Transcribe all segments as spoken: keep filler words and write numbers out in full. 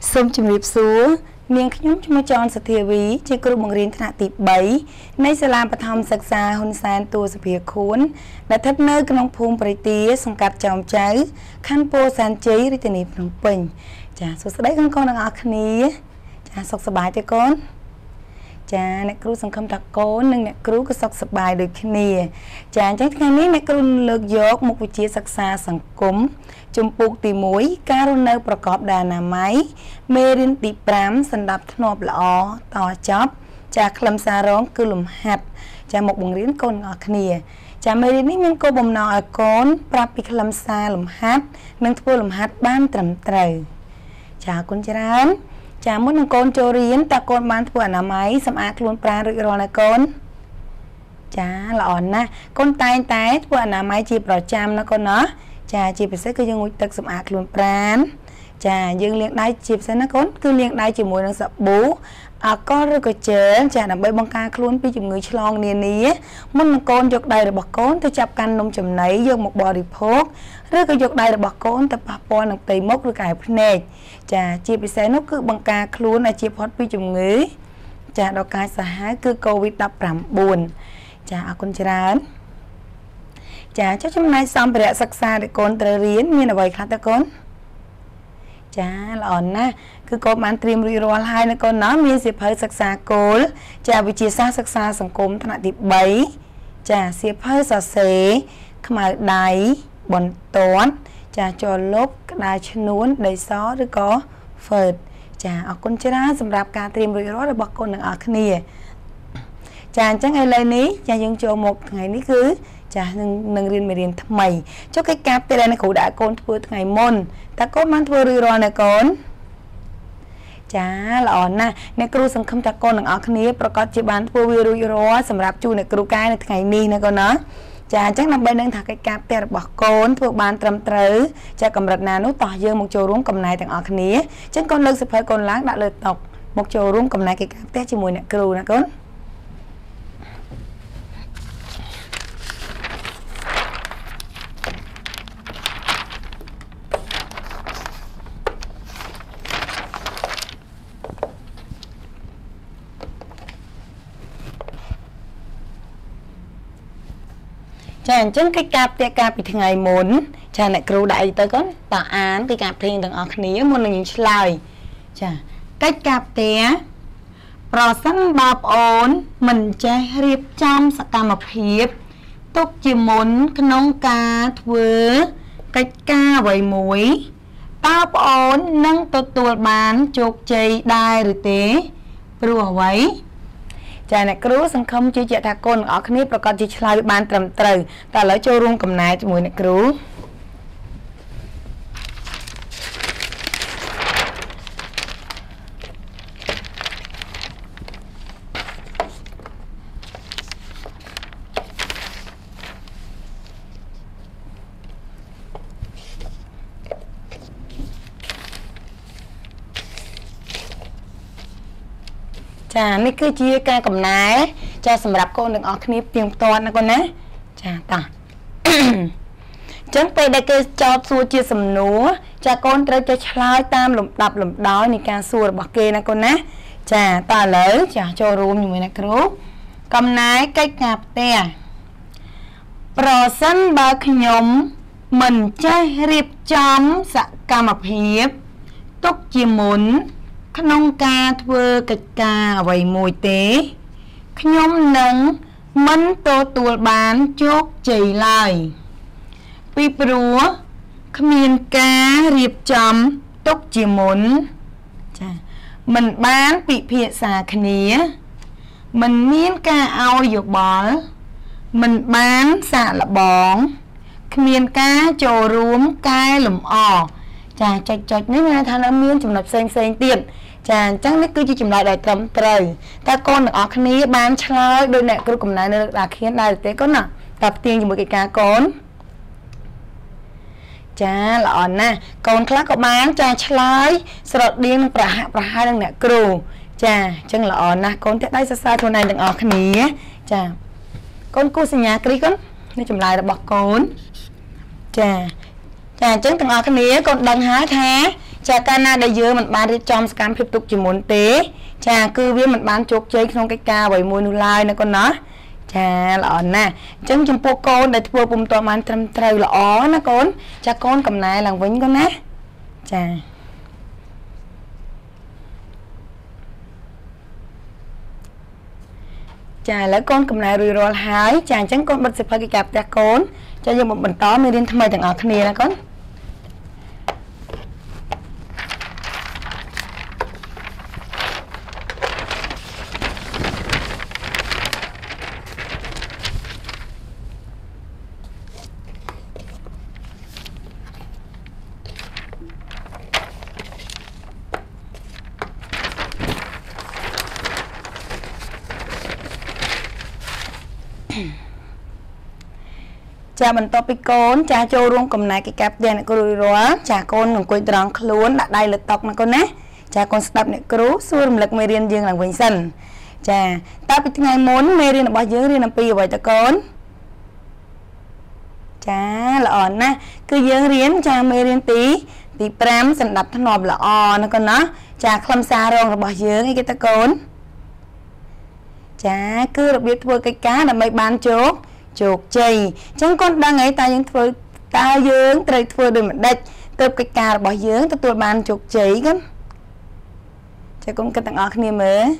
Sôm chìm liệp xúa, miếng nhúng cho môi tròn sạch thiệt ví, chế cựu bằng riêng thả tịp bấy. Nay sẽ làm bật hòm sạc xa hôn sàn tùa sạch phía khuôn. Đã thất nơi cái nông phùm bởi tía, xong cạp chồng cháu. Khăn bố sàn cháy, rì tên nịp nông bình. Chà, số sạch đấy con con đang ở khăn ní. Chà, sọc sạch bài cho con. Chà, nè cửu sẵn khâm thật con, nâng nè cửu có sọc sạch bài được khăn ní. Chà, chắc khăn ní nè cửu lược dốt một vị trí sạc xa sẵn cúm. Chùm buộc tì mũi, cá rô nâuប្រកបដោយអនាម័យ មេរៀនទី5 សម្រាប់ធ្នាប់ល្អតចប់ ចាខ្លឹមសាររងគឺលំហាត់ ចាមកបង្រៀនកូនទាំងអស់គ្នា ចាមេរៀននេះមានគោលបំណងឲ្យកូនប្រាប់ពីខ្លឹមសារលំហាត់ និងធ្វើលំហាត់បានត្រឹមត្រូវ ចាអរគុណច្រើន ចាមុននឹងកូនចូលរៀនតើកូនបានធ្វើអនាម័យសម្អាតខ្លួនប្រាណរួចរាល់ហើយកូន ចាល្អណាស់កូនតែងតែធ្វើអនាម័យជាប្រចាំណាកូនណា ចាជាពិសេសគឺយើងងូតទឹកសម្អាតខ្លួនប្រាណចាយើងលាងដៃជាពិសេសណាកូនគឺលាងដៃជាមួយនឹងសាប៊ូអាល់កុលឬក៏ជែលចាដើម្បីបង្ការខ្លួនពីជំងឺឆ្លងនានាមុននឹងកូនយកដៃរបស់កូនទៅចាប់កាន់នំចំណីយកមកបរិភោគឬក៏យកដៃរបស់កូនទៅប៉ះពាល់នឹងផ្ទៃមុខឬកែភ្នែកចាជាពិសេសនោះគឺបង្ការខ្លួនឲ្យជៀសផុតពីជំងឺចាដ៏កាចសាហាវគឺ កូវីដ -19 ចាអរគុណច្រើន ចាចុះចំណែកសម្ភារៈសិក្សាដែលកូនត្រូវរៀនមានអ្វីខ្លះតើកូន ចាល្អណាស់គឺកូនបានត្រៀមរួចរាល់ហើយនៅកូនណាមានសៀវភៅសិក្សាគោលចាវិទ្យាសាស្ត្រសិក្សាសង្គមថ្នាក់ទី 3 ចាសៀវភៅសរសេរខ្មៅដៃបន្ទាត់ចាចលុបក្តារឈ្នួនដីសឬក៏ Word ចាអរគុណច្រើនសម្រាប់ការត្រៀមរួចរាល់របស់កូនទាំងអស់គ្នា ចាអញ្ចឹងឥឡូវនេះចាយើងចូលមកថ្ងៃនេះគឺ ចានឹងនឹងរៀនមេរៀនថ្មីចុះកិច្ចការពេលដែលគ្រូដាក់កូនធ្វើថ្ងៃមុនតើកូនបានធ្វើរួចរាល់ណាកូនចាល្អណាស់អ្នកគ្រូសង្ឃឹមថាកូនទាំងអស់គ្នាប្រកាសជាបានធ្វើវារួចរាល់សម្រាប់ជួនអ្នកគ្រូកែនៅថ្ងៃនេះណាកូនណាចាអញ្ចឹងដើម្បីនឹងថាកិច្ចការផ្ទះរបស់កូនធ្វើបានត្រឹមត្រូវចាកម្រិតណានោះតោះយើងមកចូលរួមកំណែទាំងអស់គ្នាអញ្ចឹងកូនលើកសៀវភៅកូនឡើងដាក់លើតុមកចូលរួមកំណែកិច្ចការផ្ទះជាមួយអ្នកគ្រូណាកូន ចាអញ្ចឹងកិច្ចការផ្ទះការពីថ្ងៃមុនចាអ្នកគ្រូដាក់អីទៅកូនតើអានកិច្ចការផ្ទះទាំងអស់គ្នាមុននឹងយើងឆ្លើយចាកិច្ចការផ្ទះប្រសិនបើប្អូនមិនចេះរៀបចំសកម្មភាពទុកជាមុនក្នុងការធ្វើកិច្ចការអ្វីមួយតើប្អូននឹងទទួលបានជោគជ័យដែរឬទេព្រោះអ្វី ចាអ្នកគ្រូសង្ឃឹមជឿជាក់ថាកូនទាំងអស់គ្នាប្រកាសជាឆ្លើយបានត្រឹមត្រូវតែឥឡូវចូលរួមកំណែជាមួយអ្នកគ្រូ ចានេះគឺជាការកំណែចាសម្រាប់កូនទាំងអស់គ្នាផ្ទៀងផ្ទាត់ណាកូនណាចាតោះ ចឹងពេលដែលគេចោទសួរជាសំណួរចាកូនត្រូវតែឆ្លើយតាមលំដាប់លំដោយនៃការសួររបស់គេណាកូនណាចាតើឥឡូវចាចូលរួមជាមួយអ្នកគ្រូកំណែកិច្ចការផ្ទះប្រសិនបើខ្ញុំមិនចេះរៀបចំសកម្មភាពទុកជាមុន ក្នុងការធ្វើកិច្ចការអ្វីមួយទេខ្ញុំនឹងមិនទទួលបានជោគជ័យឡើយពីព្រោះគ្មានការរៀបចំទុកជាមុនចាមិនបានពិភាក្សាគ្នាមិនមានការឲ្យយោបល់មិនបានសាកល្បងគ្មានការចូលរួមកែលម្អ ចាចុចចុចនេះមានថានៅមានចំណុចផ្សេងផ្សេងទៀតចាអញ្ចឹងនេះគឺជាចម្លើយដែលត្រឹមត្រូវតើកូនទាំងអស់គ្នាបានឆ្លើយដោយអ្នកគ្រូកំណែនៅលើក្តារខៀនដែរទេកូនណាតើផ្ទៀងជាមួយកិច្ចការកូនចាល្អណាស់កូនខ្លះក៏បានចាឆ្លើយស្រដៀងនឹងប្រហាក់ប្រហែលនឹងអ្នកគ្រូចាអញ្ចឹងល្អណាស់កូនតែដៃសរសើរខ្លួនឯងទាំងអស់គ្នាចាកូនគូសញ្ញាគ្រីកូននេះចម្លើយរបស់កូនចា ចាអញ្ចឹងទាំងអស់គ្នាកូនដឹងហើយថាចាកាលណាដែលយើងមិនបានរៀបចំសកម្មភាពទុកជាមុនទេចាគឺវាមិនបានជោគជ័យក្នុងកិច្ចការអ្វីមួយនោះឡើយណាកូនណាចាល្អណាស់អញ្ចឹងចំពោះកូនដែលធ្វើពុំទាន់បានត្រឹមត្រូវល្អណាកូនចាកូនកំណែឡើងវិញកូនណាចាចាឥឡូវកូនកំណែរួចរាល់ហើយចាអញ្ចឹងកូនបិទសិភៅកិច្ចការផ្ទះកូនចាយើងមកបន្តមេរៀនថ្មីទាំងអស់គ្នាណាកូនចាបន្ទាប់ពីកូនចាចូលរួមកំណែកិច្ចការផ្ទះអ្នកគ្រូរាល់ចាកូនអង្គុយត្រង់ខ្លួនដាក់ដៃលើតុណាកូនណាចាកូនស្ដាប់អ្នកគ្រូសួររំលឹកមេរៀនយើងឡើងវិញសិនចាតើពីថ្ងៃមុនមេរៀនរបស់យើងរៀនអំពីអ្វីតើកូនចាល្អណាស់គឺយើងរៀនចាមេរៀនទីទី5សណ្ដាប់ធ្នាប់ល្អណាកូនណាចាខ្លឹមសាររងរបស់យើងអីគេតើកូនចាគឺរបៀបធ្វើកិច្ចការដើម្បីបានជោគជោគជ័យអញ្ចឹងកូនដឹងហើយតើយើងធ្វើតើយើងត្រូវធ្វើដូចម្ដេចទើបកិច្ចការរបស់យើងទទួលបានជោគជ័យកូនចាកូនគិតទាំងអស់គ្នាមើល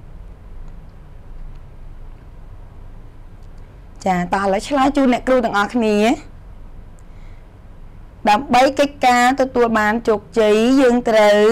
ចាតោះឥឡូវឆ្លើយជូនអ្នកគ្រូទាំងអស់គ្នាដើម្បីកិច្ចការទទួលបានជោគជ័យយើងត្រូវ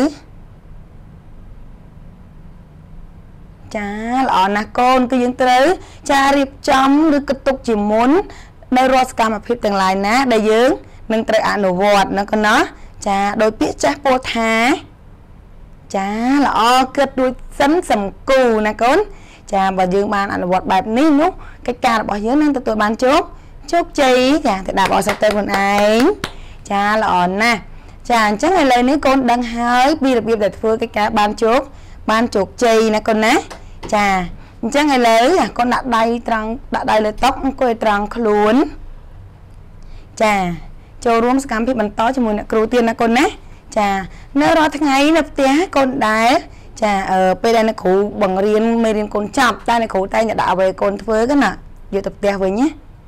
ចាល្អណាស់កូនគឺយើងត្រូវចារៀបចំឬកតុកជាមុននៅរាល់សកម្មភាពទាំងឡាយណាដែលយើងនឹងត្រូវអនុវត្តណាកូនណាចាដោយពាក្យចាស់ពោលថាចាល្អគិតរួចសិនសំគូណាកូនចាបើយើងបានអនុវត្តបែបនេះនោះកិច្ចការរបស់យើងនឹងទទួលបានជោគជោគជ័យចាទៅដាក់អក្សរទៅខ្លួនឯងចាល្អណាស់ចាអញ្ចឹងឥឡូវនេះកូនដឹងហើយពីរបៀបដែលធ្វើកិច្ចការបានជោគបានជោគជ័យណាកូនណាចាអញ្ចឹងឥឡូវកូនដាក់ដៃត្រង់ដាក់ដៃលើតុអង្គុយត្រង់ខ្លួនចាចូលរួមសកម្មភាពបន្តជាមួយអ្នកគ្រូទៀតណាកូនណាចានៅរាល់ថ្ងៃនៅផ្ទះកូនដែរចាអឺពេលដែលអ្នកគ្រូបង្រៀនមេរៀនកូនចប់តែអ្នកគ្រូតែងតែដាក់អ្វីកូនធ្វើកណាយកទៅផ្ទះវិញណា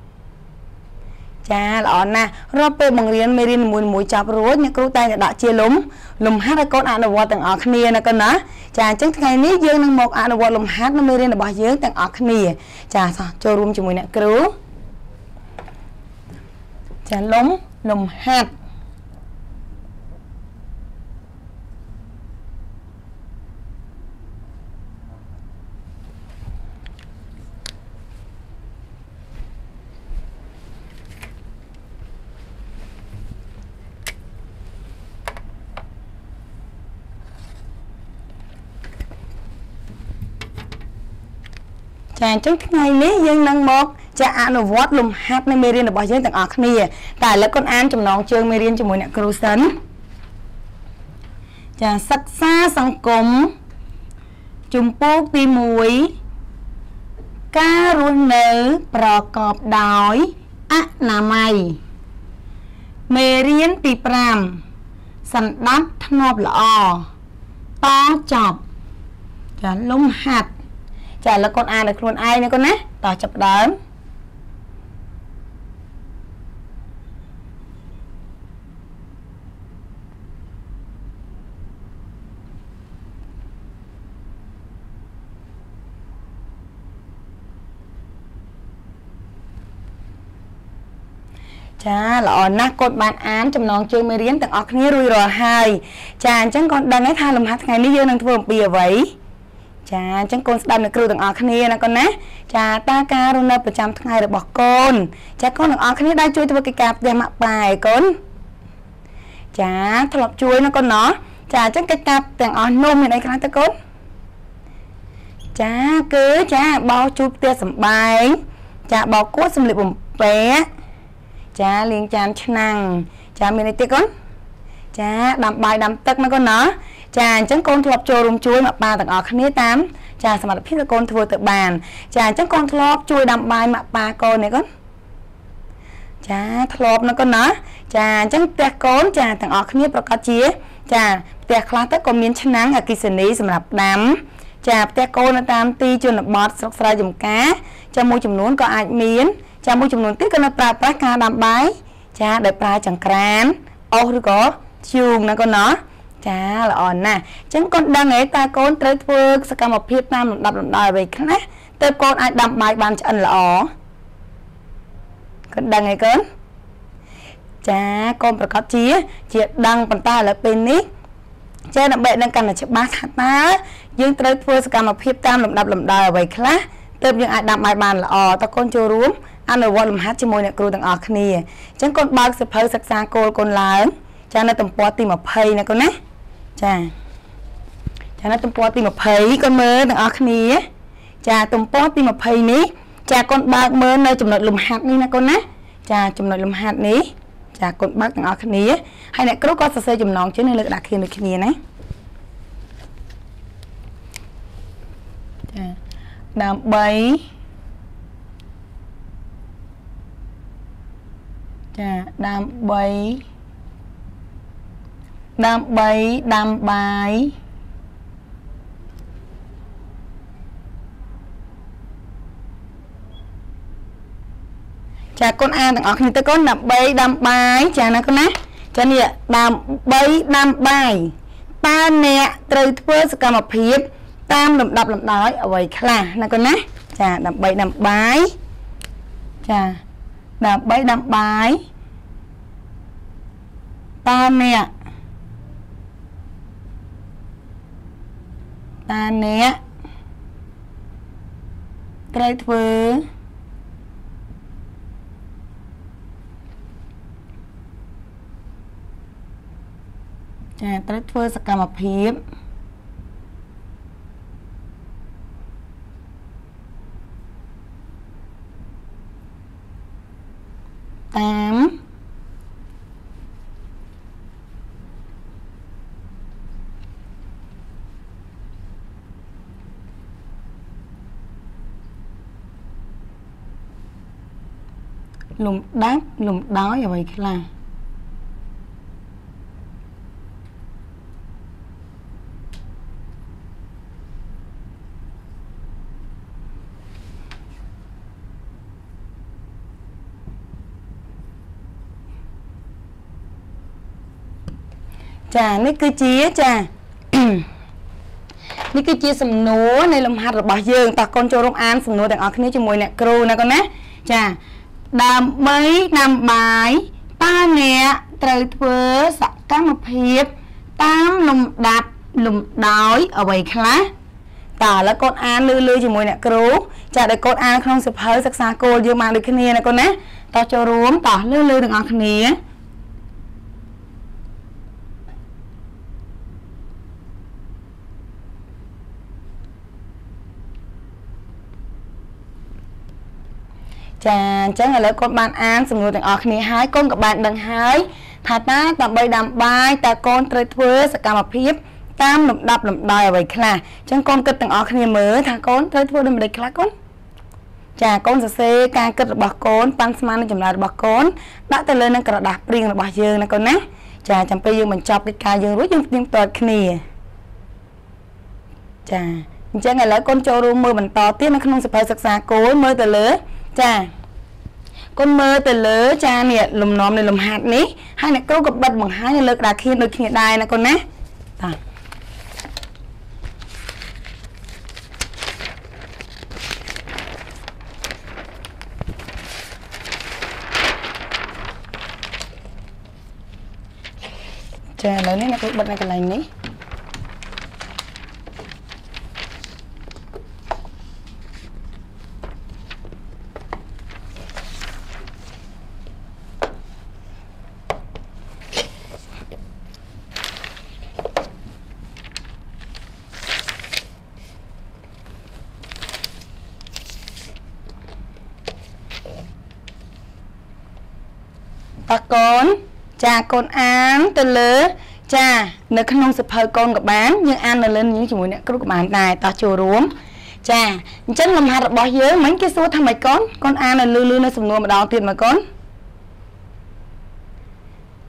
ចាល្អណាស់រាប់ពេលបង្រៀនមេរៀនមួយមួយចប់រួចអ្នកគ្រូតែងតែដាក់ជាលំលំហាត់ឲ្យកូនអនុវត្តទាំងអស់គ្នាណាកូនណាចាអញ្ចឹងថ្ងៃនេះយើងនឹងមកអនុវត្តលំហាត់នៅមេរៀនរបស់យើងទាំងអស់គ្នាចាសោះចូលរួមជាមួយអ្នកគ្រូចាលំលំហាត់ចាអញ្ចឹងថ្ងៃនេះយើងនឹងមកចាអនុវត្តលំហាត់នៃមេរៀនរបស់យើងទាំងអស់គ្នាតែឥឡូវកូនអានចំណងជើងមេរៀនជាមួយអ្នកគ្រូសិនចាសិក្សាសង្គមជំពូកទីមួយការរស់នៅប្រកបដោយអនាម័យមេរៀនទី5សណ្ដាប់ធ្នាប់ល្អតចប់ចាលំហាត់ចាឥឡូវកូនអានដល់ខ្លួនឯងណាកូនណាតោះចាប់ដើមចាល្អណាស់កូនបានអានចំណងជើងមេរៀនទាំងអស់គ្នារួចរាល់ហើយចាអញ្ចឹងកូនដឹងហើយថាលំហាត់ថ្ងៃនេះយើងនឹងធ្វើអំពីអ្វីចាអញ្ចឹងកូនស្ដាប់អ្នកគ្រូទាំងអស់គ្នាណាកូនណាចាតើការរស់នៅប្រចាំថ្ងៃរបស់កូនចាកូនទាំងអស់គ្នាដែរជួយធ្វើកិច្ចការផ្ទះម៉ាក់ប៉ាឯកូនចាធ្លាប់ជួយណាកូនណោះចាអញ្ចឹងកិច្ចការទាំងអស់នោះមានអីខ្លះទៅកូនចាគឺចាបោសជូតផ្ទះសម្បែងចាបោសគួតសម្លៀកបំពាក់ចាលាងចានឆ្នាំងចាមានអីទៀតកូនចាដាំបាយដាំទឹកណាកូនណោះចាអញ្ចឹងកូនធ្លាប់ចូលរួមជួយម៉ាក់ប៉ាទាំងអស់គ្នាតាមចាសមត្ថភាពដែលកូនធ្វើទៅបានចាអញ្ចឹងកូនធ្លាប់ជួយដាំបាយម៉ាក់ប៉ាកូននេះកូនចាធ្លាប់ណាកូនណាចាអញ្ចឹងផ្ទះកូនចាទាំងអស់គ្នាប្រកាសជា chà tè khá tới còn miếng chân nắng ở kỳ sân ní sầm lập đám chà tè cô nó tam ti cho nó bọt sọc sài dùng cá cho môi chùm nón có ai miếng chà môi chùm nón tiếc nó pra pra ca đam bái chà đợi pra chẳng crán ô rồi có chuồng nó con nó chà là ổn nè chẳng con đang ấy ta con tới phước sẽ cầm một phiếp nam đập đòi về khác tới con ai đâm bài bàn chân là ó con đang ấy cơn chà con phải có chia chia đăng bàn ta là bên ní chà đặc biệt đang cần là chụp ba hạt ta nhưng tới phước sẽ cầm một phiếp tam đập đập đòi về khác tới những ai đâm bài bàn là ó ta con chưa rúm ăn rồi vô làm hát cho môi nè cừu đằng ở kia chẳng con bao sẽ phơi sắc xa cô con lớn chà nó tầm po tìm một phơi nè con nè chà chà nó tụm po tìm một phẩy con mơ đằng ở kia chà tụm po tìm một phẩy ní chà con bạc mơ nơi chùm nội lùm hạt ní nè con nè chà chùm nội lùm hạt ní chà con bạc đằng ở kia hay nè cứ có sơ sơ chùm nón chứ nên lực đặt kia được kia này chà đam bấy chà đam bấy đam bấy đam bài chà con a thằng ở khi tới con đam bấy đam bài chà nó con nè chà nè đam bấy đam bài ta nè từ phơi sẽ cầm một phiếp tam làm đập làm đói ở vậy khá nó con nè chà đam bấy đam bài chà đam bấy đam bài ta nè ta nè trời thưa chà trời thưa sẽ cầm một phiếp tám lùm đát lùm đói vậy là chà ní cứ chia chà ní cứ chia sầm núa này làm hạt rồi bỏ dương ta con cho rong an sầm núa đằng ở cái này cho mùi nè cừu nè con nè chà đam mấy năm bài ta nè trời thưa sặc cá một hiệp tam lùm đạp lùm đói ở vậy khá tả là con an lư lư cho mùi nè cừu chà để con an không sập hơi sắc xa cô dương mang được cái này nè con nè tao cho rúm tả lư lư đằng ở cái này chà chắc là lấy con bạn an xong rồi ở này hai con các bạn đừng hái thà ta tạm bay đàm bài ta con trời thưa sẽ cầm một phiếp tam lụm đập lụm đòi vậy khá chẳng con cất từng ở này mới thà con trời thưa đừng để khá con chà con sẽ xe ca cất bạc con pan sman chấm lại bạc con đã tới lên nó cả đạp riêng là bạc dương này con nè chà chẳng bây giờ mình chọc cái ca dương rút dương tiếng toàn này chà chắc là lấy con cho luôn mưa mình to tiếp nó không sẽ phải sạc xa cối mưa từ lứa chà con mơ từ lứa cha nè lùm nóm này lùm hạt ní hai này câu gặp bật bằng hai này lực đạt khiên được hiện đại nè con nè à. Chà lấy này cái bật này cái lành ní ta con cha con án từ lứa cha nếu không sập hơi conกับbán nhưng ăn là lên những chuyện này các bạn này ta chùa rúm cha chân làm hạt bỏ dưới mấy cái số thằng mày con con ăn là lư lư nó sùng nua mà đào tiền mà con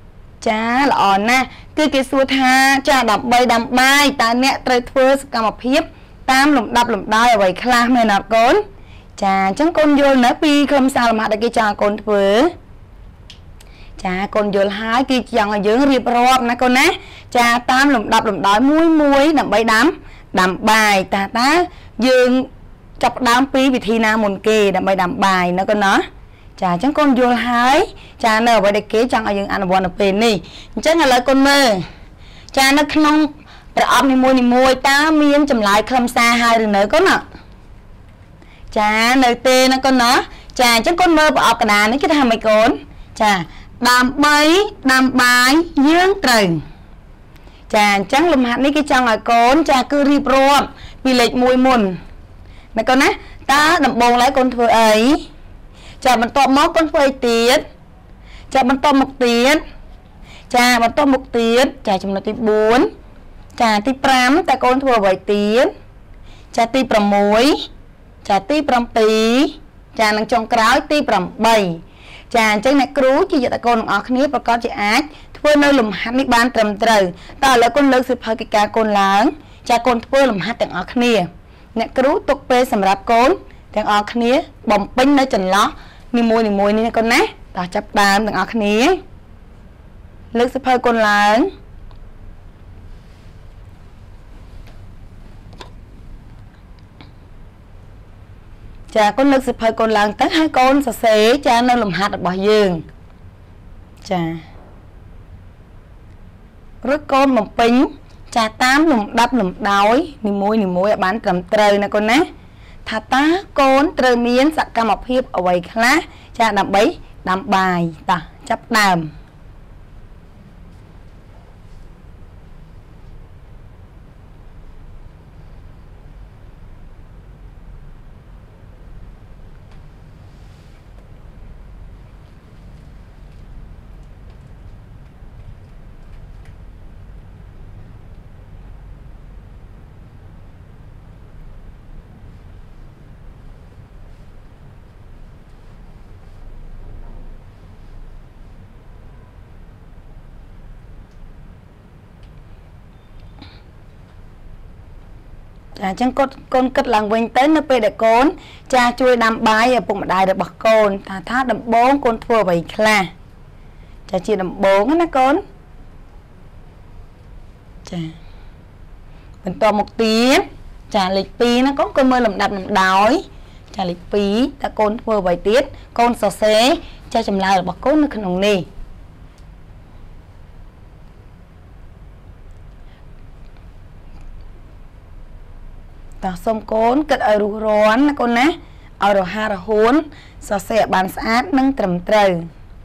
chá là ổn nè cứ cái xua tha chá đập bay đập bay ta nẹ trời thưa sự cầm một hiếp tam lùm đập lùm đau ở vậy khá mê nạp con chá chẳng con vô nè pi không sao làm hạt được cái chá con thưa chá con vô hai kia chẳng ở dưới riêng rộp nè con nè chá tam lùm đập lùm đói muối muối đập bay đám đập bài ta ta dương chọc đám pi vì thi na môn kê đập bay đập bài nó con nó chả chẳng con vô hái chả nở vậy để kế chẳng ở những ăn buồn ở bên này chắc là lời con mơ chả nó không để ốp ni môi ni môi ta miên chầm lại không xa hai rồi nữa con ạ chả nơi tê nó con nó chả chẳng con mơ bỏ cả đàn ấy cái thằng mày con chả đàm bấy đàm bái dương trời chả chẳng lùm hạt ní cái chẳng ở con chả cứ rịp rộm vì lệch môi mùn này con á ta đầm bồn lấy con thừa ấy chà mình to móc con phơi tiền chà mình to một tiền chà mình to một tiền chà chúng nó tí bốn chà tí pram ta con thua bảy tiền chà tí pram muối chà tí pram tí chà năng trong cáo tí pram bảy chà trên này cứu chỉ ta con ở khné và con chị ác thua nơi lùm hát ní ban trầm trời ta là con lớn sự phơi cái cá con lớn chà con thua lùm hát từng ở khné nè cứu tục pe sầm rạp con từng ở khné bồng pin nơi chân ló ni môi ni môi ni con nè ta chấp đam từng ở khné lực sẽ phơi con lớn chà con lực sẽ phơi con lớn tới hai con sờ xế cha nó làm hạt bỏ giường chà rất con một pính chà tám lùm đắp lùm đói ni môi ni môi bán trầm trời nè con nè thà ta con trời miến sạc ca một hiệp ở vậy khá cha đầm bấy đầm bài ta chấp đàm chà chẳng con con cất làng vinh tới nó về để con cha chui đam bái ở bụng đài được bọc con thà thát đầm bốn con thua vậy là chà chỉ đầm bốn nó con chà mình to một tiếng chà lịch pi nó có con mơ làm đập làm đói chà lịch pi ta con thua vậy tiết con sò xé cha chầm lao được bọc con nó khăn nè ta xong con cất ở rú rón con nè ở đồ ha là hốn so xe bàn sát nâng trầm trời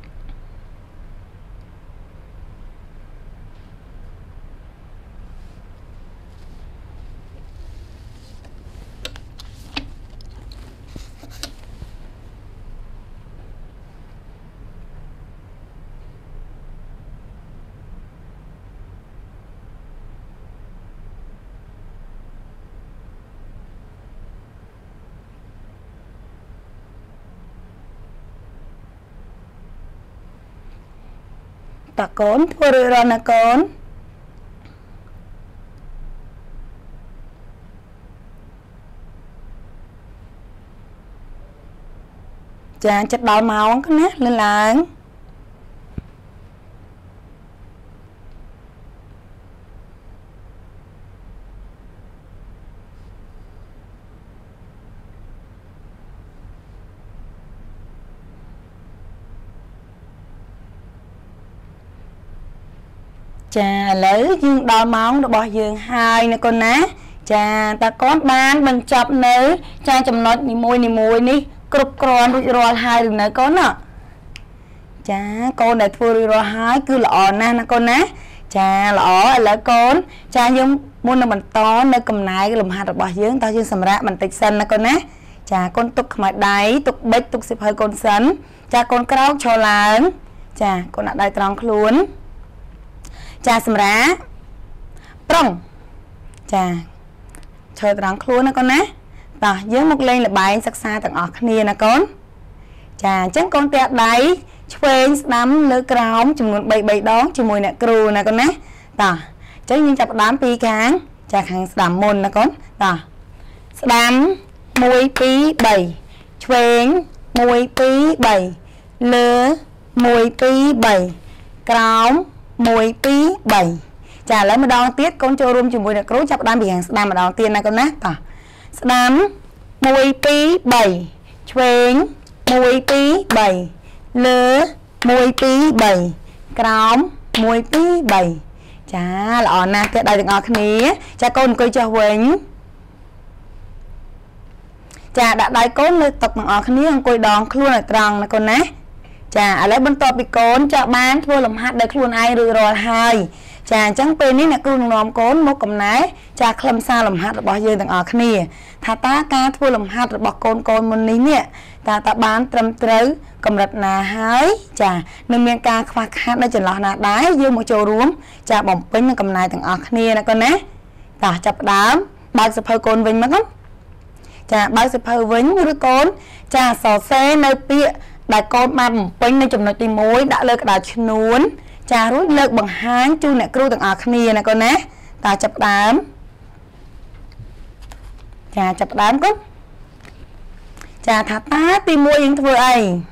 ta con thua rồi rồi nè con chà chất đau máu con nè lên láng chà lấy dương đo món được bỏ giường hai nè con ná chà ta có bán mình chọc nữ cha chầm nói ni môi ni môi ni cục con rồi hai đường này con nè chà con này thua rồi hai cứ lọ nè nè con ná chà lọ là con cha giống muốn là mình to nơi cầm nái cái lùm hạt được bỏ giường tao chưa sầm ra mình tịch xanh nè con ná chà con tục mà đáy tục bích tục xịp hơi con sắn cha con cáo cho lớn chà con đã đai tròn luôn cha sầm rá prong cha chơi trắng luôn nè con nè ta dưới một lên là bài sắc xa tặng ở kia nè con cha chắc con tẹt đáy ឆ្វេង ស្ដាំ លើ ក្រោម ចំនួន 3 3 ដង ជាមួយ អ្នក គ្រូ ណា កូន ណា តោះ ចឹង យើង ចាប់ផ្ដើម ពី ខាង ចា ខាង ស្ដាំ មុន ណា កូន តោះ ស្ដាំ មួយ ពីរ បី ឆ្វេង មួយ ពីរ បី លើ មួយ ពីរ បី ក្រោម មួយ ពីរ បី ចា ឥឡូវ ម្ដង ទៀត កូន ចូលរួម ជាមួយ អ្នក គ្រូ ចាប់ផ្ដើម ពី ខាង ស្ដាំ ម្ដង ទៀត ណា កូន ណា តោះ ស្ដាំ មួយ ពីរ បី ឆ្វេង មួយ ពីរ បី លើ មួយ ពីរ បី ក្រោម មួយ ពីរ បី ចា ល្អណាស់ ទៀត ដៃ ទាំងអស់គ្នា ចា កូន អង្គុយ ចុះ វិញ ចា ដាក់ ដៃ កូន លើ តុ ទាំងអស់គ្នា អង្គុយ ដង ខ្លួន ឲ្យ ត្រង់ ណា កូន ណា ចា ឥឡូវ បន្ទាប់ ពី កូន ចា បាន ធ្វើ លំហាត់ ដោយ ខ្លួន ឯង រួច រាល់ ហើយ ចា អញ្ចឹង ពេល នេះ អ្នក គ្រូ នឹង នាំ កូន មក កំណែ ចា ខ្លឹមសារ លំហាត់ របស់ យើង ទាំងអស់គ្នា ថា តើ ការ ធ្វើ លំហាត់ របស់ កូន កូន មុន នេះ នេះ តើ តើ បាន ត្រឹម ត្រូវ កម្រិត ណា ហើយ ចា នឹង មាន ការ ខ្វះ ខាត នៅ ចន្លោះ ណា ដែរ យើង មក ចូលរួម ចា បំពេញ នឹង កំណែ ទាំងអស់គ្នា ណា កូន ណា តោះ ចាប់ ផ្ដើម បើក សៀវភៅ កូន វិញ មក ចា បើក សៀវភៅ វិញ ឬ កូន ចា សរសេរ នៅ ពាក្យ ដែល កូន បាន បំពេញ នៅ ចំណុច ទី មួយ ដាក់ លើ ក្តារ ឈ្នួន ចា រួច លើក បង្ហាញ ជូន អ្នក គ្រូ ទាំងអស់គ្នា ណា កូន ណា តើ ចាប់ ផ្ដើម ចា ចាប់ ផ្ដើម កូន ចា ថា តើ ទី មួយ យើង ធ្វើ អី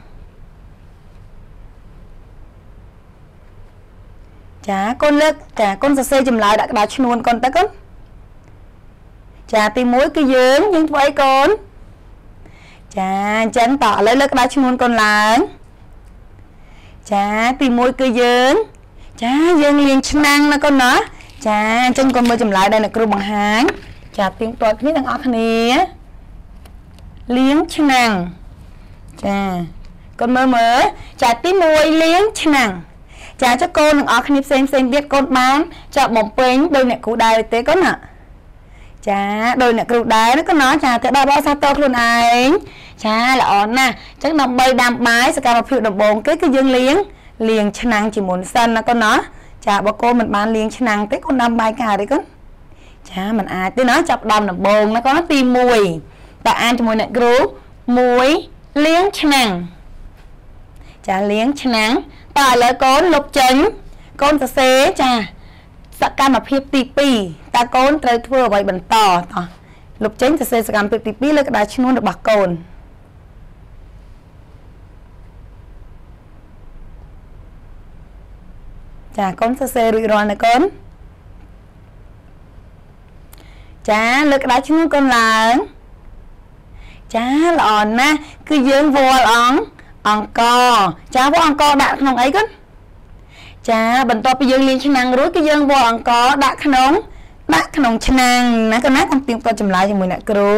ចា កូន លើក ចា កូន សរសេរ ចម្លើយ ដាក់ ក្តារ ឈ្នួន កូន ទៅ កូន ចា ទី មួយ គឺ យើង យើង ធ្វើ អី កូន ចា អញ្ចឹង តោះ ឥឡូវ លើក ក្តារ ឈ្នួន កូន ឡើង ចា ទី មួយ គឺ យើង ចា យើង លាង ឆ្នាំង ណា កូន ណា ចា អញ្ចឹង កូន មើល ចម្លើយ ដែល អ្នក គ្រូ បង្ហាញ ចា ទៀងទាត់ គ្នា ទាំង អស់ គ្នា លាង ឆ្នាំង ចា កូន មើល មើល ចា ទី មួយ លាង ឆ្នាំង ចា ចុះ កូន ទាំង អស់ គ្នា ផ្សេង ផ្សេង ទៀត កូន បាន ចា បំពេញ ដោយ អ្នក គ្រូ ដែរ ទេ កូន ណា ចា ដោយ អ្នក គ្រូ ដែរ ណា កូន ណា ចា ទៅ ដល់ បង សាទរ ខ្លួន ឯង ចា ល្អ ណាស់ អញ្ចឹង ដើម្បី ដាំ បាយ សកម្មភាព ដំបូង គេ គឺ យើង លាង លាង ឆ្នាំង ជា មុន សិន ណា កូន ណា ចា បើ កូន មិន បាន លាង ឆ្នាំង ទេ កូន ដាំ បាយ កើត ទេ កូន ចា មិន អាច ទេ ណា ចាប់ ដើម ដំបូង ណា កូន ទី មួយ តើ អាន ជាមួយ អ្នក គ្រូ មួយ លាង ឆ្នាំង ចា លាង ឆ្នាំង តើ ឥឡូវ កូន លុប ចេញ កូន សរសេរ ចា សកម្មភាព ទី ពីរ តើ កូន ត្រូវ ធ្វើ អ្វី បន្ត តោះ លុប ចេញ សរសេរ សកម្មភាព ទី ពីរ លើ ក្តារ ឈ្នួន របស់ កូន ចា កូន សរសេរ រួច រាល់ ណា កូន ចា លើ ក្តារ ឈ្នួន កូន ឡើង ចា ល្អ ណាស់ គឺ យើង វាល់ អង្ អង្ករ ចា វាល់ អង្ករ ដាក់ ក្នុង អី កូន ចា បន្ទាប់ ពី យើង លាង ឆ្នាំង រួច គឺ យើង វាល់ អង្ករ ដាក់ ក្នុង ដាក់ ក្នុង ឆ្នាំង ណា កូន ណា កុំ ទៀងទាត់ ចម្លើយ ជាមួយ អ្នក គ្រូ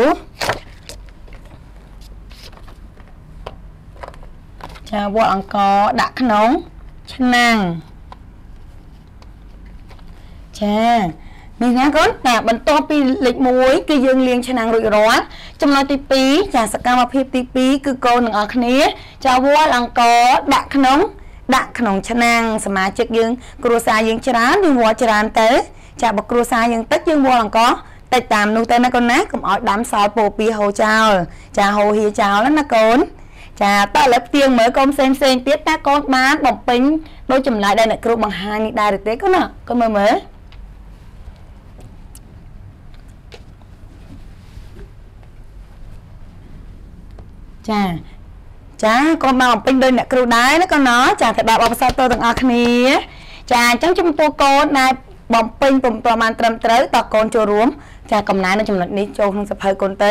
ចា វាល់ អង្ករ ដាក់ ក្នុង ឆ្នាំង ចា នេះ ណា កូន តា បន្ទាប់ ពី លេខ មួយ គឺ យើង លាង ឆ្នាំង រួច រាល់ ចំណុច ទី ពីរ ចា សកម្មភាព ទី ពីរ គឺ កូន ទាំង អស់ គ្នា ចា វាល់ អង្ករ ដាក់ ក្នុង ដាក់ ក្នុង ឆ្នាំង សមាជិក យើង គ្រួសារ យើង ច្រើន យើង វាល់ ច្រើន ទៅ ចា បើ គ្រួសារ យើង តិច យើង វាល់ អង្ករ តិច តាម នោះ ទៅ ណា កូន ណា កុំ ឲ្យ ដាំ សល់ ពោពាហូរ ចោល ចា ហូរហៀរ ចោល ណា កូន ចា តើ ឥឡូវ ផ្ទៀង មើល កូន ផ្សេង ផ្សេង ទៀត តើ កូន បាន បំពេញ ដោយ ចម្លើយ ដែល អ្នក គ្រូ បង្ហាញ នេះ ដែរ ឬ ទេ កូន ណា កូន មើល មើល ចា ចា កូន បាន បំពេញ ដោយ អ្នក គ្រូ ដែរ ណា កូន ណា ចា ទៅ ដល់ អប សាទរ ទាំង អស់ គ្នា ចា អញ្ចឹង ចំពោះ កូន ដែល បំពេញ ពុំ ទាន់ បាន ត្រឹម ត្រូវ តើ កូន ចូលរួម ចា កំណែ នៅ ចំណុច នេះ ចូល ក្នុង សៀវភៅ កូន ទៅ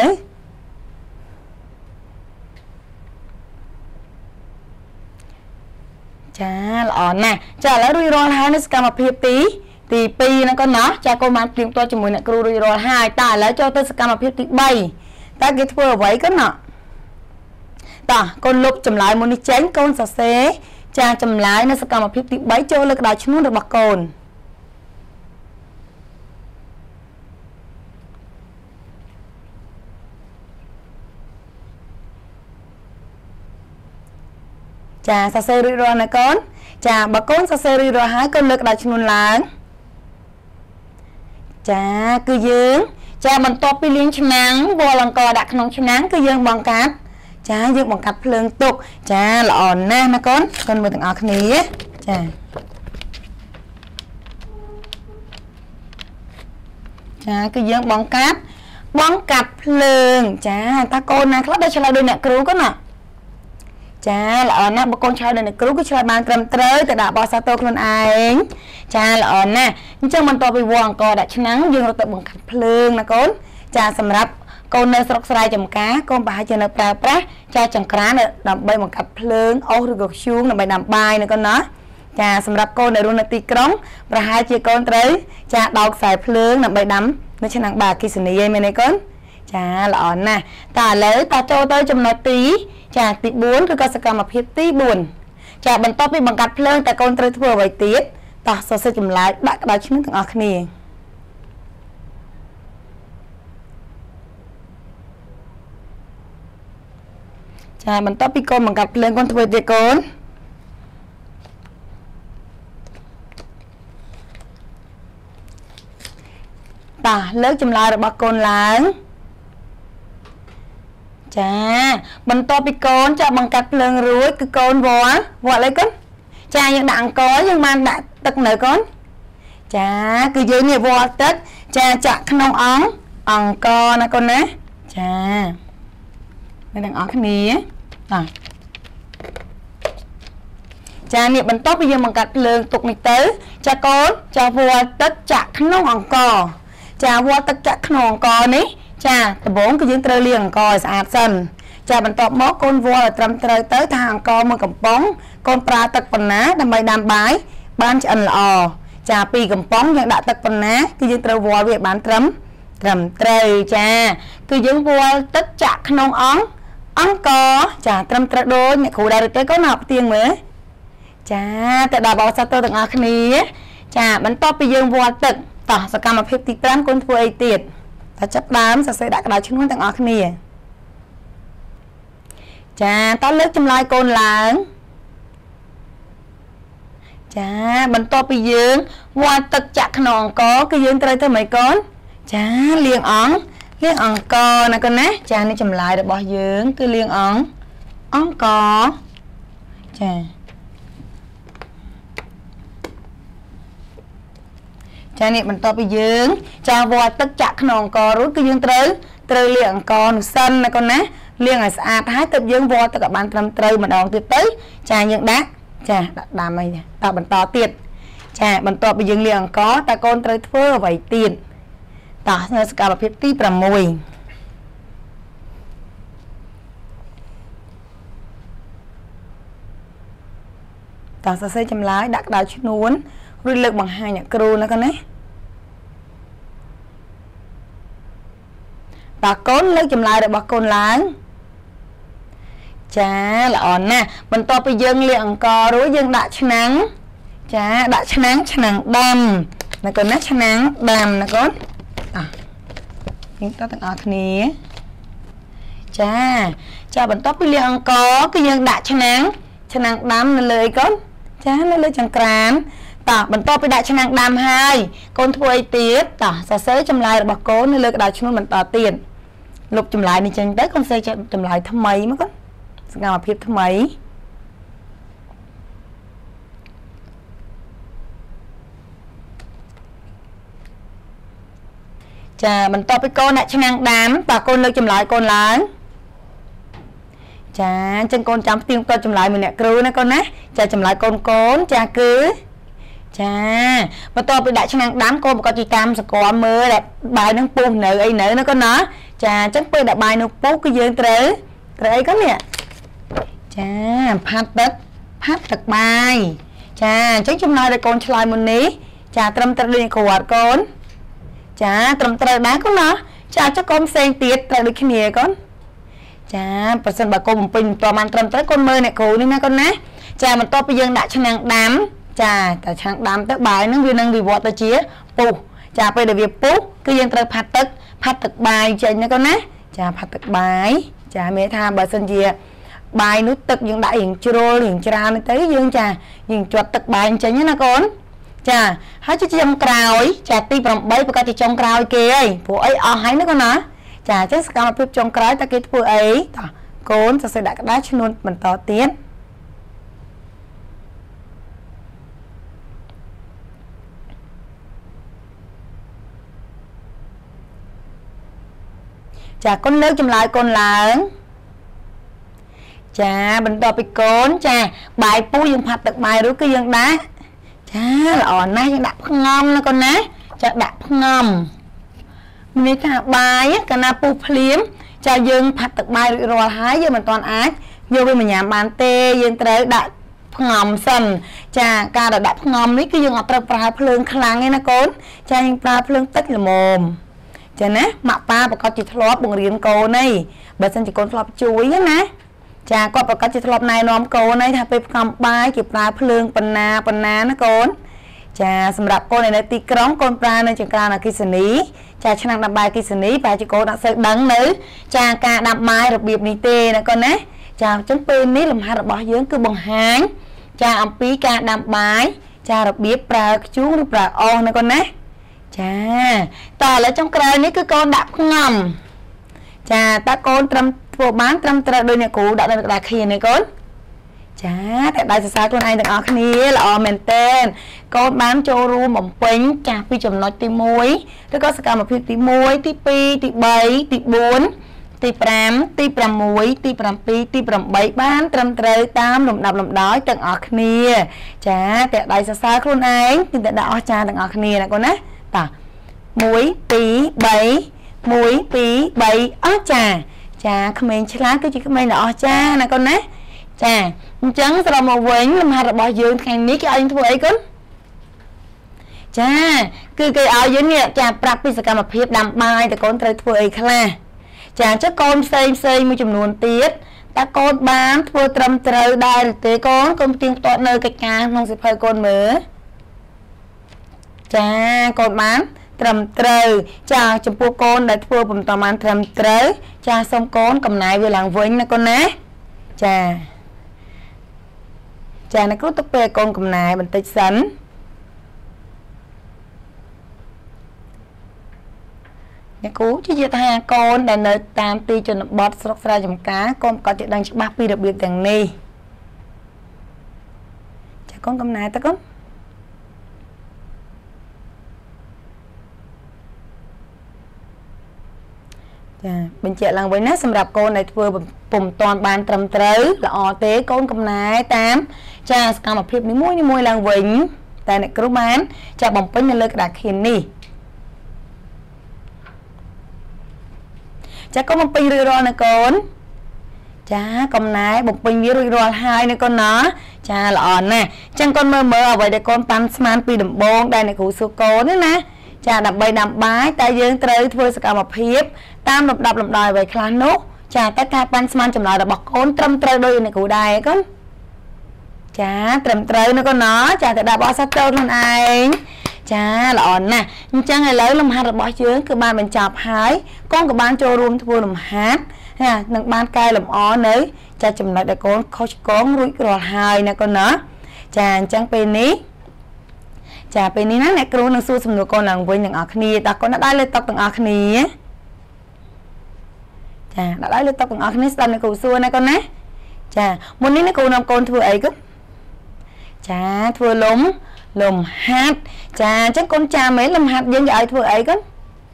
ចា ល្អ ណាស់ ចា ឥឡូវ រួច រាល់ ហើយ នៅ សកម្មភាព ទី ទី ពីរ ណា កូន ណា ចា កូន បាន ព្រៀងទាត់ ជាមួយ អ្នក គ្រូ រួច រាល់ ហើយ តើ ឥឡូវ ចូល ទៅ សកម្មភាព ទី បី តើ គេ ធ្វើ អ្វី កូន ណា តោះ កូន លុប ចម្លើយ មុន នេះ ចេញ កូន សរសេរ ចា ចម្លើយ នៅ សកម្មភាព ទី បី ចូល លើ ក្តារ ឈ្នួន របស់ កូន ចា សរសេរ រួច រាល់ ណា កូន ចា បើ កូន សរសេរ រួច រាល់ ហើយ កូន លើក ក្តារ ឈ្នួន ឡើង ចា គឺ យើង ចា បន្ទាប់ ពី លាង ឆ្នាំង វាល់ អង្ករ ដាក់ ក្នុង ឆ្នាំង គឺ យើង បង្កើត chả dương bằng cắt phơn tục chả lọn nè nó con con mời thằng ở khné chả chả cái dương bằng cắt bóng cắt phơn chả ta con nè khắp đây cho là đôi nè cứu con nè chả lọn nè bố con cho đôi nè cứu cái cho bàn trầm tới từ đã bỏ sa tô con ai chả lọn nè nhưng mình to bị vòng cò đã nắng dương nó tự bằng cắt phơn nè con chả sầm rập con nơi sọc sài chầm cá con bà cho nó pra pra cha chẳng cá nữa đầm bay một cặp phơn ô rồi gục xuống là bài nằm bài nữa con nó cha sầm rập con này luôn là tì cống và hai chị con tới cha đọc xài phơn là bài đắm nó cho nàng bà kia xử lý em này con cha lọn nè ta lấy ta cho tới trong nó tí cha tí bốn rồi con sẽ cầm một hiệp tí buồn cha bằng to bị bằng cặp phơn tại con tới vừa bảy tiết ta so sánh chùm lại đã đã chính thằng ở kia chà mình tóc con bằng cặp lên con thuê tiền con ta lớp chùm lại rồi bác con lớn chà mình tóc con chà bằng cặp lên rúi cái con vỏ vỏ lấy con chà những đạn có nhưng mà đã tật nữa con chà cứ dưới này vỏ tất chà chặt nông ống ống co nè con nè chà đây đang ống cái này à. Cha niệm bắn tóc bây giờ bằng cắt lương tục này tới cha con cha vua tất chặt nó hoàng cò cha vua tất chặt nó hoàng cò ní cha tập bốn cái dương trơ liền cò sạch sần cha bắn tóc móc con vua là trầm trơ tới thằng co mà cầm bóng con pra tật phần ná đâm bay đam bái ban cho ăn lò cha pi cầm bóng nhưng đã tật phần ná cái dương trơ vua việc bán trấm trầm trơ cha cái dương vua tất chặt nó ống ống có chả trầm trơ đôi mẹ khổ đại được có nào tiền mới chà tại đào bảo sao tôi từng ở khné chà bắn to bây giờ vua tận tỏ sẽ cầm một phép tí tám con thua ấy tiệt ta chấp đám sẽ sẽ đã cái đào chuyên môn từng ở khné chà tao lớp trong lai con lớn chà bắn to bây giờ vua tận chặt nòng có cái dương tới tới mấy con chà liền ống liền ống co này con nè chà này chầm lại được bỏ dưỡng cái liền ống ống co chà cha niệm mình to bị dưỡng cha vua tất chặt nòng co rút cái dương tới tới liền con sân này con nè liền là sạch hái tập dưỡng vua tất cả bạn tâm tới mà đòn tiếp tới cha những đá cha làm mày nè tao mình to tiệt cha mình to bị dưỡng liền có ta con tới thưa vậy tiền ta sẽ cả một phép tí làm mùi ta sẽ xây chấm lái đặt đào chút nuốn rồi lực bằng hai nhạc cừu nó con đấy bà con lấy chùm lại để bà con láng chá là ổn nè mình to bây dân liền co đối dân đã chân nắng chá đã chân nắng chân nắng đầm này con nét chân nắng đầm nè con à chúng ta từng ở này chá chá mình to bây liền có cái dân đã chân nắng chân nắng đầm nó lời con chá nó lời chẳng cán ta bắn to bị đại chân năng đam hai con thuê tiết ta sẽ sới chấm lại bà cố nên lừa đại chúng mình tỏ tiền lục chấm lại đi chân tới con xe chấm lại thăm mấy mới con ngào mà phiếp thăm mấy chà bắn to bị con đại chân năng đám ta con lừa chấm lại con lớn chà chân con chấm tiếng con chấm lại mình nè cứu nè con nè chà chấm lại con cốn chà cứ chà mà tôi bị đại cho năng đám cô mà có chị tam sẽ có mưa đẹp bài nó buông nữ ấy nữ nó có nó chà chắc bây đã bài nó bố cái dương tới tới có nè chà phát đất phát thật bài chà chắc trong nơi đây con chơi một ní chà trâm trâm đi của con chà trâm trâm đá con nó chà cho con xem tiết tại được cái gì con chà bà sân bà cô một bình tòa mang trâm tới con mơ này cô đi nha con ná chà mà tôi bây giờ đại cho năng đám chà ta chẳng đám tới bài nó viên năng vì vợ ta chia pu chà bây giờ việc pu cứ dân tới phát tức phát tức bài trên nó con nè chà phát tức bài chà mẹ tha bà sân gì bài nút tức những đại hiện chưa hiện chưa ra tới dương chà những chuột tức bài trên nhá con chà hết chứ trong cào ấy chà ti bằng bấy và trong cào kia ấy phụ ấy ở hay nó con nó chà chắc sao mà trong cào ta kia phụ ấy កូនសរសេរដាក់ក្តារឈ្នួនបន្តទៀតចាកូនលើកចម្លើយកូនឡើងចាបន្តពីកូនចាបាយពូយើងផាត់ទឹកបាយរួចគឺយើងដាក់ចាល្អណាស់យើងដាក់ផ្ងំណាកូនណាចាដាក់ផ្ងំមានថាបាយកាលណាពូភ្លាមចាយើងផាត់ទឹកបាយរួចរាល់ហើយយើងមិនទាន់អាចយកវាមកញ៉ាំបានទេយើងត្រូវដាក់ផ្ងំសិនចាការដាក់ផ្ងំនេះគឺយើងអត់ត្រូវប្រើភ្លើងខ្លាំងទេណាកូនចាយើងប្រើភ្លើងតិចល្មមចាណាម៉ាក់ប៉ាប្រកាសជាធ្លាប់បង្រៀនកូនឯងបើសិនជាកូនធ្លាប់ជួយណាចាគាត់ប្រកាសជាធ្លាប់ណែនាំកូនឯងថាពេលផ្កំបាយគេប្រើភ្លើងបណ្ណាបណ្ណាណាកូនចាសម្រាប់កូននៅទីក្រុងកូនប្រើនៅចង្ក្រានអគ្គិសនីចាឆ្នាំងដាំបាយអគ្គិសនីប្រហែលជាកូនអត់សូវដឹងនៅចាការដាំបាយរបៀបនេះទេណាកូនណាចាអញ្ចឹងពេលនេះលំហាត់របស់យើងគឺបង្ហាញចាអំពីការដាំបាយចារបៀបប្រើខ្ជូងឬប្រើអុសណាកូនណាចាតើឥឡូវចុងក្រោយនេះគឺកូនដាក់ផ្ងំចាតើកូនត្រឹមធ្វើបានត្រឹមត្រូវដោយអ្នកគ្រូដាក់នៅក្តារខៀននេះកូនចាតែដៃសរសើរខ្លួនឯងទាំងអស់គ្នាល្អមែនទែនកូនបានចូលរួមបំពេញចាស់ពីចំណុចទីមួយឬក៏សកម្មភាពទីមួយទីពីរទីបីទីបួនទីប្រាំទីប្រាំមួយទីប្រាំពីរទីប្រាំបីបានត្រឹមត្រូវតាមលំដាប់លំដោយទាំងអស់គ្នាចាតែដៃសរសើរខ្លួនឯងគឺតែដាក់អស់ចាទាំងអស់គ្នាណាកូនណាតាមួយពីរបីមួយពីរបីអស់ចាចាក្មេងឆ្លាតគឺជាក្មេងដ៏អស្ចារ្យណាកូនណាចាអញ្ចឹងត្រឡប់មកវិញលំហាត់របស់យើងថ្ងៃនេះគេឲ្យយើងធ្វើអីកូនចាគឺគេឲ្យយើងនេះចាប្រាប់ពីសកម្មភាពដាំបាយតើកូនត្រូវធ្វើអីខ្លះចាអញ្ចឹងកូនផ្សេងផ្សេងមួយចំនួនទៀតតើកូនបានធ្វើត្រឹមត្រូវដែរឬទេកូនកូនផ្ទៀងផ្ទាត់នៅកិច្ចការក្នុងសិភៅកូនមើលចាកូនបានត្រឹមត្រូវចាចំពោះកូនដែលធ្វើបន្តបានត្រឹមត្រូវចាសូមកូនកំណាយវាឡើងវិញណាកូនណាចាចាអ្នកគ្រូទុកពេលកូនកំណាយបន្តិចសិនអ្នកគ្រូជាយល់ថាកូនដែលនៅតាមទីជនបទស្រុកស្រែចម្ការកូនក៏จะដឹងច្បាស់ពីរបៀបទាំងនេះចាកូនកំណាយតើកូនចាបញ្ជាក់ឡើងវិញណាសម្រាប់កូនដែលធ្វើពុំតាន់បានត្រឹមត្រូវល្អទេកូនកំណែតាមចាសកម្មភាពនីមួយនីមួយឡើងវិញតែអ្នកគ្រូបានចាបំពេញនៅលើក្តារខៀននេះចាកូនបំពេញរួចរាល់ណាកូនចាកំណែបំពេញវារួចរាល់ហើយណាកូនណាចាល្អណាស់អញ្ចឹងកូនមើលមើលអ្វីដែលកូនប៉ាន់ស្មានពីដំបូងដែលអ្នកគ្រូសួរកូនណាចាដើម្បីដាំបាយតែយើងត្រូវធ្វើសកម្មភាពតាមលំដាប់លំដោយអ្វីខ្លះនោះចាតែការប៉ាន់ស្មានចម្លើយរបស់កូនត្រឹមត្រូវដោយអ្នកគ្រូដែរកូនចាត្រឹមត្រូវណាកូនណាចាតែដាក់បោះសាចូលខ្លួនឯងចាល្អណាស់អញ្ចឹងឥឡូវលំហាត់របស់យើងគឺបានបញ្ចប់ហើយកូនក៏បានចូលរួមធ្វើលំហាត់ណានឹងបានកែលម្អនៅចាចំណុចដែលកូនខុសឆ្គងរួចរាល់ហើយណាកូនណាចាអញ្ចឹងពេលនេះចាពេលនេះណាអ្នកគ្រូនឹងសួរសំណួរកូនឡើងវិញទាំងអស់គ្នាតើកូនដាក់លើតុទាំងអស់គ្នាចាដាក់លើតុទាំងអស់គ្នាស្ដាប់អ្នកគ្រូសួរណាកូនណាចាមុននេះអ្នកគ្រូនាំកូនធ្វើអីកូនចាធ្វើលំលំហាត់ចាអញ្ចឹងកូនចាំមែនលំហាត់យើងឲ្យធ្វើអីកូន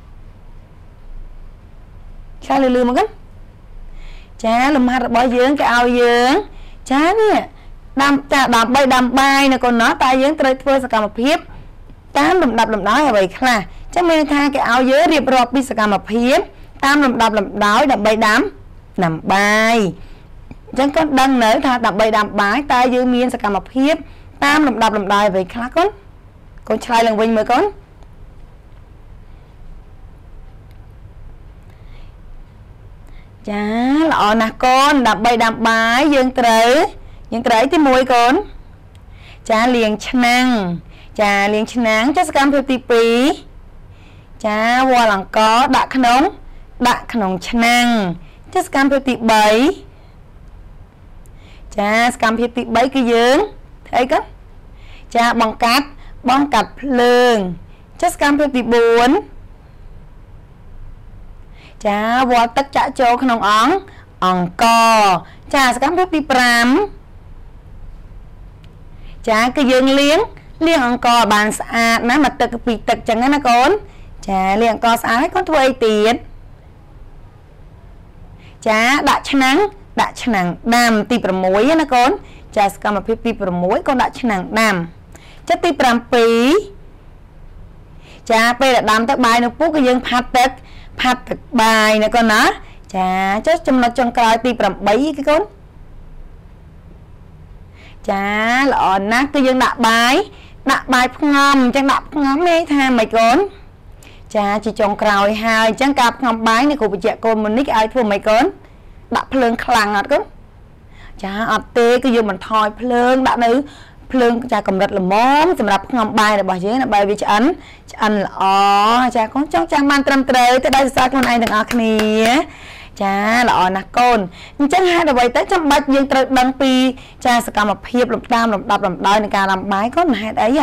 ឆ្លើយលឺៗមកកូនចាលំហាត់របស់យើងគេឲ្យយើងចានេះដាំចាដើម្បីដាំបាយណាកូនណាតែយើងត្រូវធ្វើសកម្មភាពតាមលំដាប់លំដោយអ្វីខ្លះអញ្ចឹងមានន័យថាគេឲ្យយើងរៀបរាប់ពីសកម្មភាពតាមលំដាប់លំដោយដើម្បីដាំដាំបាយអញ្ចឹងកូនដឹងនៅថាដើម្បីដាំបាយតែយើងមានសកម្មភាពតាមលំដាប់លំដោយអ្វីខ្លះកូនកូនឆ្លើយឡើងវិញមើលកូនចាល្អណាស់កូនដើម្បីដាំបាយយើងត្រូវយើងត្រូវទីមួយកូនចាលាងឆ្នាំងចាលាងឆ្នាំងចាសកម្មភាពទីពីរចាវល់អង្ករដាក់ក្នុងដាក់ក្នុងឆ្នាំងចាសកម្មភាពទីបីចាសកម្មភាពទីបីគឺយើងធ្វើអីកូនចាបង្កាត់បង្កាត់ភ្លើងចាសកម្មភាពទីបួនចាវល់ទឹកចាក់ចូលក្នុងអង្អង្គ ចាសកម្មភាពទីប្រាំ ចាគឺយើងលាងលាងអង្គបានស្អាតណាមកទឹកពីទឹកចឹងណាកូនចាលាងអង្គស្អាតហើយកូនធ្វើអីទៀតចាដាក់ឆ្នាំងដាក់ឆ្នាំងដាំទី6ណាកូនចាសកម្មភាពទី6កូនដាក់ឆ្នាំងដាំចិត្តទី7ចាពេលដាំទឹកបាយនៅពុះគឺយើងផាត់ទឹកផាត់ទឹកបាយណាកូនណាចាចុះចំណុចចុងក្រោយទី8គឺកូនចាល្អណាស់គឺយើងដាក់បាយដាក់បាយផ្ងំអញ្ចឹងដាក់ផ្ងំនេះថាម៉េចកូនចាជាចុងក្រោយហើយអញ្ចឹងការផ្ងំបាយនេះគ្រូបញ្ជាក់កូនមុននេះគេឲ្យធ្វើម៉េចកូនដាក់ភ្លើងខ្លាំងអត់កូនចាអត់ទេគឺយើងបន្ថយភ្លើងដាក់នៅភ្លើងចាកម្រិតល្មមសម្រាប់ផ្ងំបាយរបស់យើងដើម្បីវាឆ្អិនឆ្អិនល្អចាកូនចង់ចាំបានត្រឹមត្រូវទៅដល់សរសើរខ្លួនឯងទាំងអស់គ្នាចាល្អណាស់កូនអញ្ចឹងហេតុអ្វីទៅចាំបាច់យើងត្រូវដឹងពីចាសកម្មភាពលំដាប់លំដាប់លំដោយនៃការដាំបាយកូនហេតុអី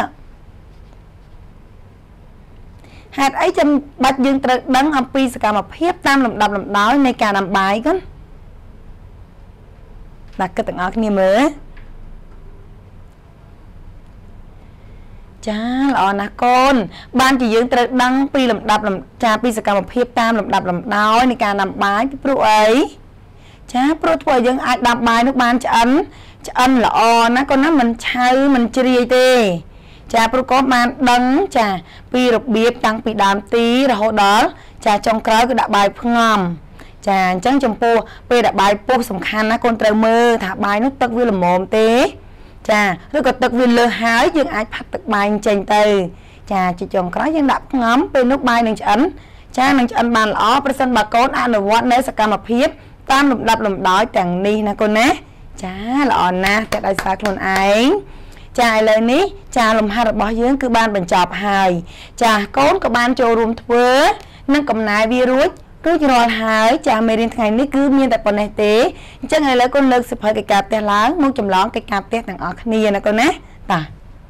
ហេតុអីចាំបាច់យើងត្រូវដឹងអំពីសកម្មភាពតាមលំដាប់លំដោយនៃការដាំបាយកូនបាទគិតទាំងអស់គ្នាមើលចាល្អណាស់កូនបានជាយើងត្រូវដឹងពីលំដាប់លំចាពីសកម្មភាពតាមលំដាប់លំដោយនៃការដាំបាយពីព្រោះអីចាព្រោះធ្វើឲ្យយើងអាចដាំបាយនោះបានឆ្អិនឆ្អិនល្អណាស់កូនណាមិនឆៅមិនជ្រាយទេចាព្រោះកូនបានដឹងចាពីរបៀបតាំងពីដើមទីរហូតដល់ចាចុងក្រោយគឺដាក់បាយផ្ងំចាអញ្ចឹងចំពោះពេលដាក់បាយពុះសំខាន់ណាកូនត្រូវមើលថាបាយនោះទឹកវាល្មមទេចាឬក៏ទឹកវាលើសហើយយើងអាចផាត់ទឹកបាយចេញទៅចាជាចុងក្រោយយើងដាក់ផ្ងំពេលនោះបាយនឹងឆ្អិនចានឹងឆ្អិនបានល្អប្រសិនបើកូនអនុវត្តនៅសកម្មភាពតាមលំដាប់លំដោយទាំងនេះណាកូនណាចាល្អណាស់តែដោយសារខ្លួនឯងចាឥឡូវនេះចាលំហាត់របស់យើងគឺបានបញ្ចប់ហើយចាកូនក៏បានចូលរួមធ្វើនិងកំណែវារួចរួចរាល់ហើយចាមេរៀនថ្ងៃនេះគឺមានតែប៉ុណ្ណេះទេអញ្ចឹងឥឡូវកូនលើកសិភៅកិច្ចការផ្ទះឡើងមកចម្លងកិច្ចការផ្ទះទាំងអស់គ្នាណាកូនណាបាទ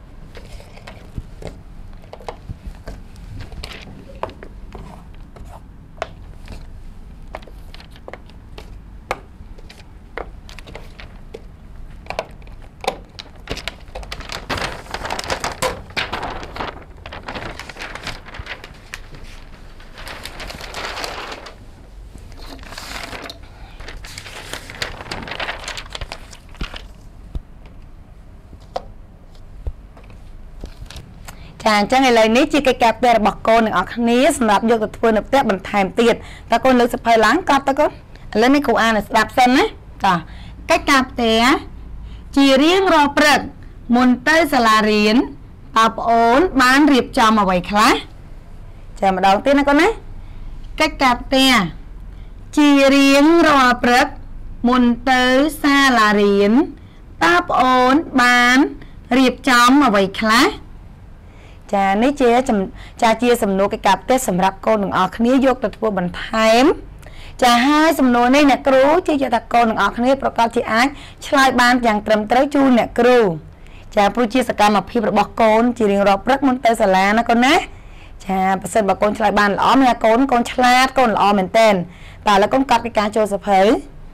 ចាអញ្ចឹងឥឡូវនេះជាកិច្ចការផ្ទះរបស់កូនទាំងអស់គ្នាសម្រាប់យកទៅធ្វើនៅផ្ទះបន្ថែមទៀតតើកូនលើកសភៅឡើងកត់តើកូនឥឡូវនេះគ្រូអានឲ្យស្ដាប់សិនណាចាកិច្ចការផ្ទះជារៀងរាល់ព្រឹកមុនទៅសាលារៀនតើប្អូនបានរៀបចំអ្វីខ្លះចាម្ដងទៀតណាកូនណាកិច្ចការផ្ទះជារៀងរាល់ព្រឹកមុនទៅសាលារៀនតើប្អូនបានរៀបចំអ្វីខ្លះចានេះជាចាជាសំណួរកិច្ចការផ្ទះសម្រាប់កូនទាំងអស់គ្នាយកទៅធ្វើបន្ថែមចាហើយសំណួរនេះអ្នកគ្រូជាយថាកូនទាំងអស់គ្នាប្រកាសជាអាចឆ្លើយបានយ៉ាងត្រឹមត្រូវជូនអ្នកគ្រូចាព្រោះជាសកម្មភាពរបស់កូនជារៀងរាល់ព្រឹកមុនទៅសាលាណាកូនណាចាបើសិនបើកូនឆ្លើយបានល្អមានកូនកូនឆ្លាតកូនល្អមែនតើតែឥឡូវកូនកត់ពីការចូលសភៅ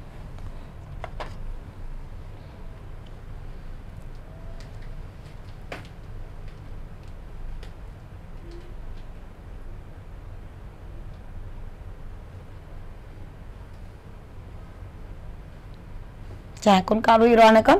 ចាកូនកត់រួចរាល់ណាកូន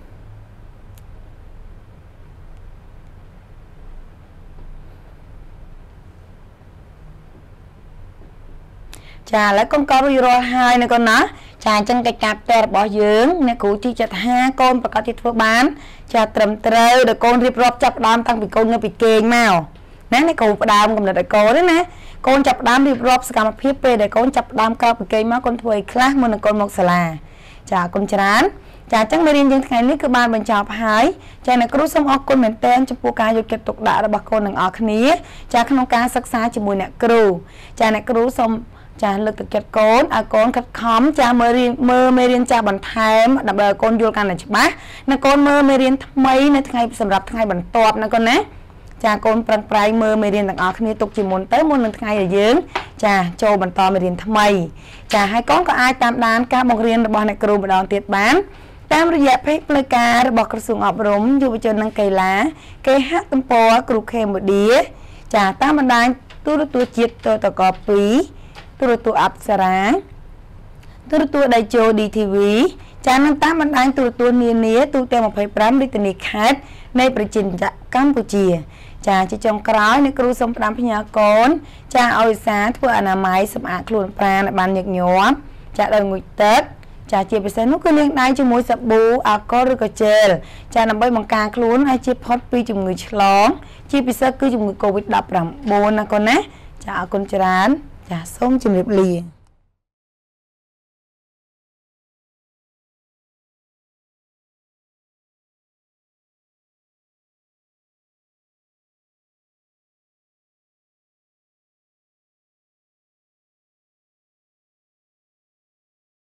ចាឥឡូវកូនកត់រួចរាល់ហើយណាកូនណាចាអញ្ចឹងកិច្ចការផ្ទះរបស់យើងអ្នកគ្រូជីចាត់ថាកូនប្រកាសជាធ្វើបានចាត្រឹមត្រូវដល់កូនរៀបរាប់ចាប់ដើមតាំងពីកូននៅពីគេងមកណាអ្នកគ្រូផ្ដើមកំណត់ឲ្យកូនណាកូនចាប់ដើមរៀបរាប់សកម្មភាពពេលដែលកូនចាប់ដើមកើតពីគេងមកកូនធ្វើឲ្យខ្លះមុននឹងកូនមកសាលាចាគុំច្រើនចាអញ្ចឹងមេរៀនយើងថ្ងៃនេះគឺបានបញ្ចប់ហើយចាអ្នកគ្រូសូមអរគុណមែនទែនចំពោះការយកចិត្តទុកដាក់របស់កូនទាំងអស់គ្នាចាក្នុងការសិក្សាជាមួយអ្នកគ្រូចាអ្នកគ្រូសូមចាលើកទឹកចិត្តកូនឲ្យកូនខិតខំចាមើលរៀនមើលមេរៀនចាបន្ថែមដើម្បីឲ្យកូនយល់កាន់តែច្បាស់និងកូនមើលមេរៀនថ្មីនៅថ្ងៃសម្រាប់ថ្ងៃបន្ទាប់ណាកូនណាចាកូនប្រឹងប្រែងមើលមេរៀនទាំងអស់គ្នាទុកជាមុនទៅមុននឹងថ្ងៃដែលយើងចាចូលបន្តមេរៀនថ្មីចាហើយកូនក៏អាចតាមដានការបង្រៀនរបស់អ្នកគ្រូម្ដងទៀតបានតាមរយៈเพจផ្លូវការរបស់ក្រសួងអប់រំយុវជននិងកីឡាគេហទំព័រគ្រូខេមឌីចាតាមបណ្ដាញទូរទស្សន៍ជាតិតតកពីរទូរទស្សន៍អប្សរាទូរទស្សន៍ដៃជោ ឌី ធី វី ចានឹងតាមបណ្ដាញទូរទស្សន៍នានាទូទាំងម្ភៃប្រាំរាជធានីខេត្តនៃប្រជាជាតិកម្ពុជាចាជាចុងក្រោយអ្នកគ្រូសូមផ្ដាំផ្ញើកូនចាឲ្យឧស្សាហ៍ធ្វើអនាម័យសម្អាតខ្លួនប្រាណឲ្យបានញឹកញាប់ចាដោយងូតទឹកចាជាពិសេសនោះគឺលាងដៃជាមួយសាប៊ូអាល់កុលឬក៏ជែលចាដើម្បីបង្ការខ្លួនឲ្យជៀសផុតពីជំងឺឆ្លងជាពិសេសគឺជំងឺ កូវីដ ដប់ប្រាំបួន ណាកូនណាចាអរគុណច្រើនចាសូមជម្រាបលា